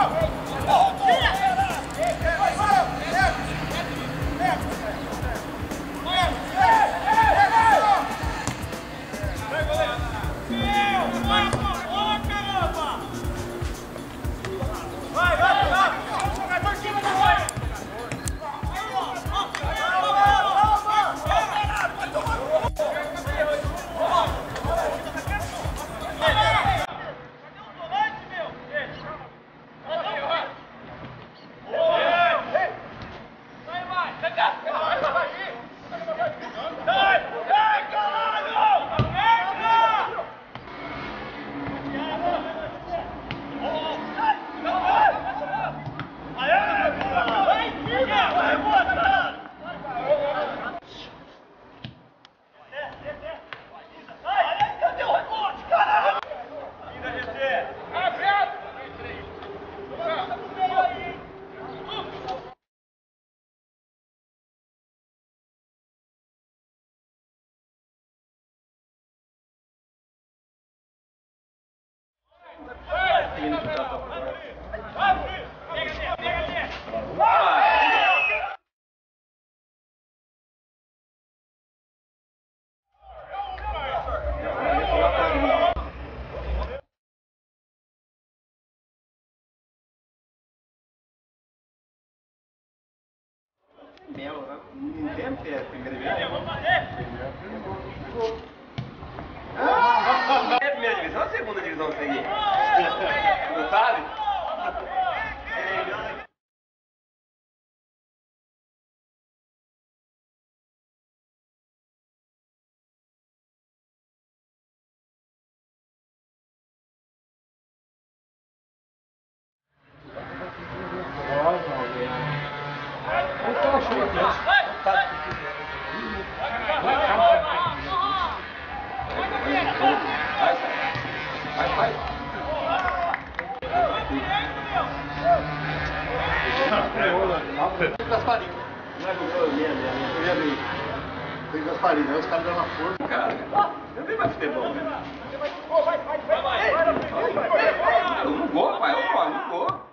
Melo, né? Não entendo que é a primeira divisão. É a primeira divisão ou a segunda divisão isso aqui? Não sabe? Gasparinho. Não é Tem Gasparinho, aí os caras dão uma força. Cara, eu vi mais futebol, né? Eu não vou, pai, eu não vou.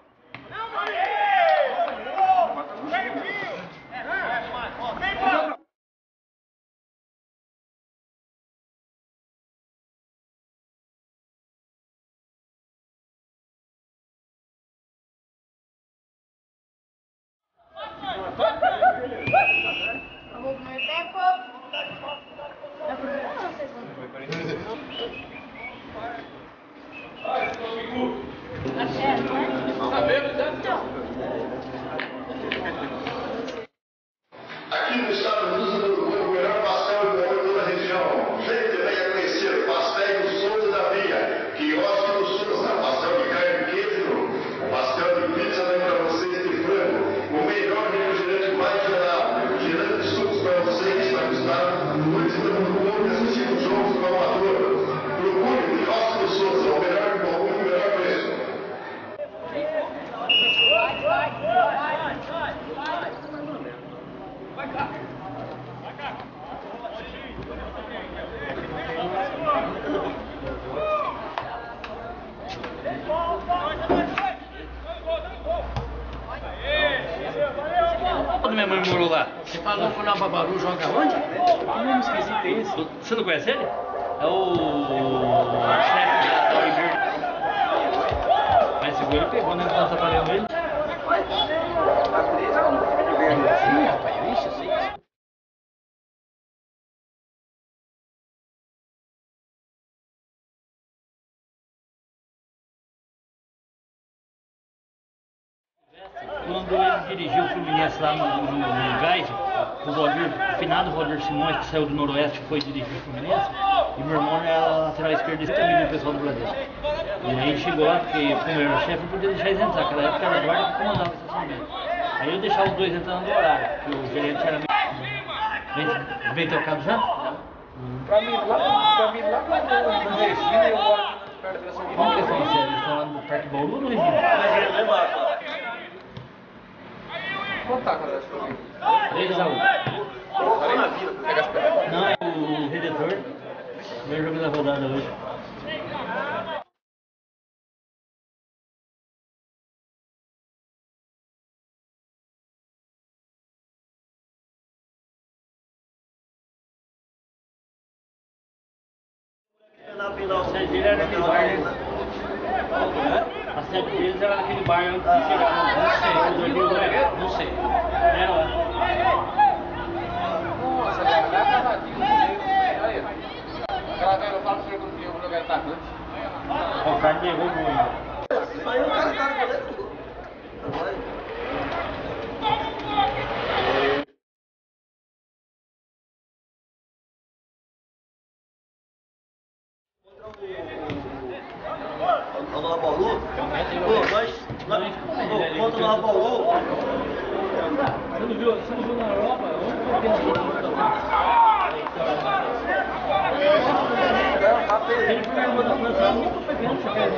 Acabou o primeiro tempo. É o primeiro ou o segundo? Aqui no estado do Rio Grande do Sul, o melhor pastel de toda a região. Venha também a conhecer Pastéis do Souza da Via, quiosque do Souza, pastel de carne e queijo, pastel de pizza também para vocês de frango, o melhor refrigerante mais gelado, refrigerante de sucos para vocês, vai custar muito do mundo, assistindo jogos do amador. Procure o quiosque do Souza, o melhor volume e o melhor preço. Quando minha mãe morou lá, Você falou que o Nababaru joga onde? que nome esquisito é esse? Você não conhece ele? É o chefe da Torre Verde. Mas seguro ele pegou, né? Quando tá trabalhando ele. Sim, rapaz, isso, sim. Quando ele dirigiu o Fluminense lá no Gás, o Valdir, o finado Valdir Simões, que saiu do Noroeste, foi dirigir o Fluminense, e meu irmão era lateral esquerdo e também do pessoal do Bradesco. E aí ele chegou lá, porque como eu era chefe, não podia deixar eles entrar, naquela época era a guarda que comandava o estacionamento. Aí eu deixava os dois entrando no horário, porque o gerente era meio... Vem trocado já? Pra mim, lá no Resina, eu moro aqui perto da São Como que eles estão? Eles estão lá no Parque Bauru ou no Regina? Quanto tá, cara? 3x1. Não, é o Redentor. Primeiro jogo da rodada hoje. A sede dele era naquele bar, né? A sede deles era naquele bar antes de chegar no... Não sei. Era lá. Nossa, cara, dá cavadinho no meio. Aí, aquela velha, eu falo pro senhor que eu vou jogar atacante. O cara levou muito. Aí o cara tá no goleiro tudo. Agora. O Nova Bauru? Pô, nós contra o Nova Bauru. Você não viu na Europa? Ele foi uma das França, nunca foi vendo você quer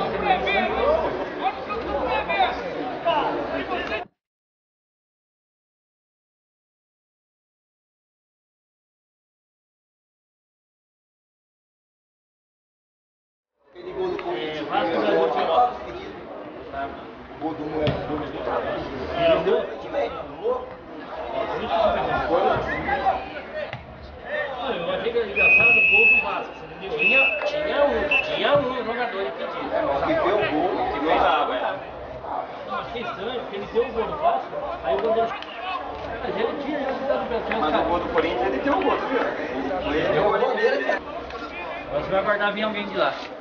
Vasco da Gama. Gol do moleque. Ele deu. Eu achei que era engraçado o gol do Vasco, você entendeu? Tinha um jogador impedido. Mas que deu o gol, que fez a água. Eu achei estranho, porque ele deu o gol do Vasco, aí o goleiro... Mas ele tinha já cidade do Brasil. Mas o gol do Corinthians ele tem um gol, viu? Ele deu o gol dele. Agora você vai aguardar vir alguém de lá.